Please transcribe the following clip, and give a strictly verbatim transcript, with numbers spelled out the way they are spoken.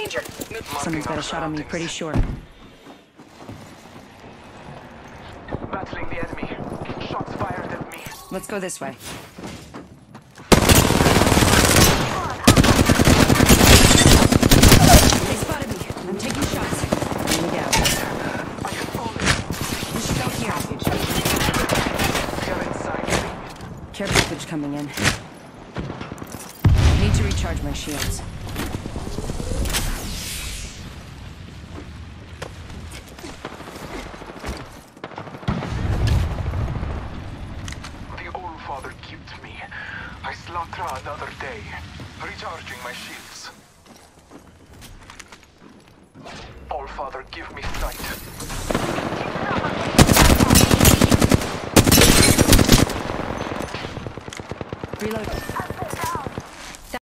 Major. Someone's got a shot on me, pretty sure. Battling the enemy. Shots fired at me. Let's go this way. They spotted me. I'm taking shots. Enemy down. I have fallen. We should go here. They're inside me. Care package coming in. Need to recharge my shields. The All-Father killed me. I slaughter another day. Recharging my shields. All-Father, give me sight. Reload.